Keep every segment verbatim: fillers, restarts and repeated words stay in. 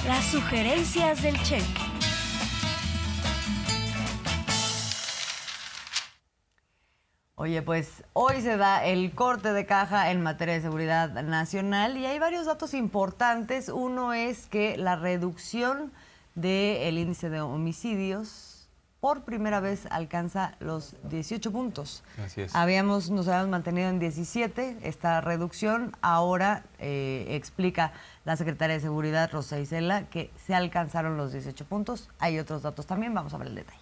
Las sugerencias del Che. Oye, pues hoy se da el corte de caja en materia de seguridad nacional y hay varios datos importantes. Uno es que la reducción del índice de homicidios por primera vez alcanza los dieciocho puntos. Así es. Habíamos, nos habíamos mantenido en diecisiete, esta reducción. Ahora eh, explica la secretaria de Seguridad, Rosa Isela, que se alcanzaron los dieciocho puntos. Hay otros datos también, vamos a ver el detalle.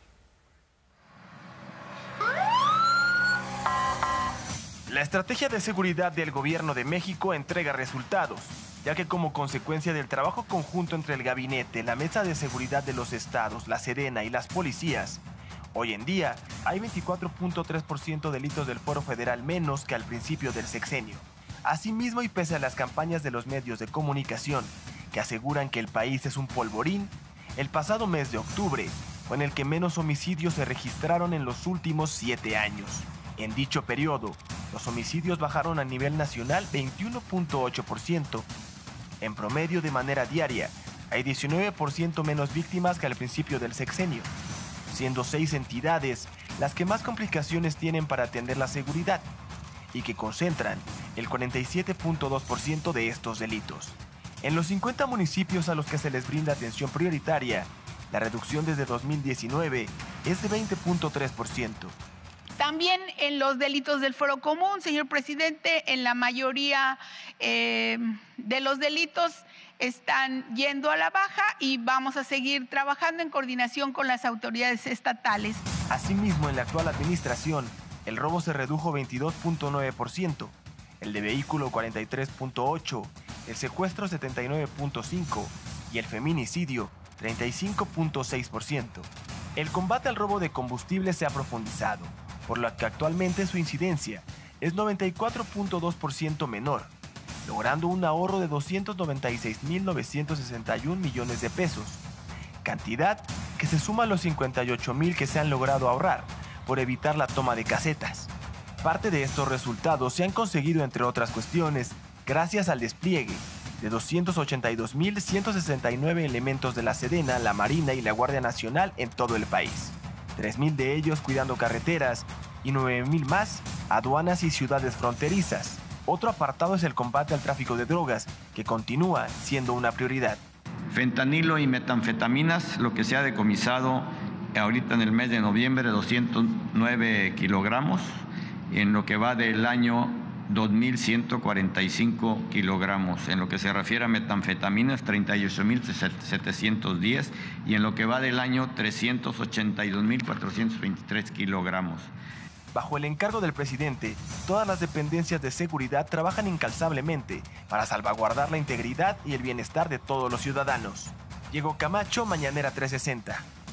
La estrategia de seguridad del Gobierno de México entrega resultados, ya que como consecuencia del trabajo conjunto entre el Gabinete, la Mesa de Seguridad de los Estados, la Sedena y las policías, hoy en día hay veinticuatro punto tres por ciento delitos del Fuero Federal menos que al principio del sexenio. Asimismo, y pese a las campañas de los medios de comunicación que aseguran que el país es un polvorín, el pasado mes de octubre fue en el que menos homicidios se registraron en los últimos siete años. En dicho periodo, los homicidios bajaron a nivel nacional veintiuno punto ocho por ciento. En promedio, de manera diaria, hay diecinueve por ciento menos víctimas que al principio del sexenio, siendo seis entidades las que más complicaciones tienen para atender la seguridad y que concentran el cuarenta y siete punto dos por ciento de estos delitos. En los cincuenta municipios a los que se les brinda atención prioritaria, la reducción desde dos mil diecinueve es de veinte punto tres por ciento. También en los delitos del fuero común, señor presidente, en la mayoría eh, de los delitos están yendo a la baja y vamos a seguir trabajando en coordinación con las autoridades estatales. Asimismo, en la actual administración, el robo se redujo veintidós punto nueve por ciento, el de vehículo cuarenta y tres punto ocho por ciento, el secuestro setenta y nueve punto cinco por ciento y el feminicidio treinta y cinco punto seis por ciento. El combate al robo de combustible se ha profundizado, por lo que actualmente su incidencia es noventa y cuatro punto dos por ciento menor, logrando un ahorro de doscientos noventa y seis mil novecientos sesenta y un millones de pesos, cantidad que se suma a los cincuenta y ocho mil que se han logrado ahorrar por evitar la toma de casetas. Parte de estos resultados se han conseguido, entre otras cuestiones, gracias al despliegue de doscientos ochenta y dos mil ciento sesenta y nueve elementos de la Sedena, la Marina y la Guardia Nacional en todo el país. tres mil de ellos cuidando carreteras y nueve mil más aduanas y ciudades fronterizas. Otro apartado es el combate al tráfico de drogas, que continúa siendo una prioridad. Fentanilo y metanfetaminas, lo que se ha decomisado ahorita en el mes de noviembre, doscientos nueve kilogramos, en lo que va del año dos mil ciento cuarenta y cinco kilogramos. En lo que se refiere a metanfetaminas, treinta y ocho mil setecientos diez, y en lo que va del año, trescientos ochenta y dos mil cuatrocientos veintitrés kilogramos. Bajo el encargo del presidente, todas las dependencias de seguridad trabajan incansablemente para salvaguardar la integridad y el bienestar de todos los ciudadanos. Diego Camacho, Mañanera trescientos sesenta.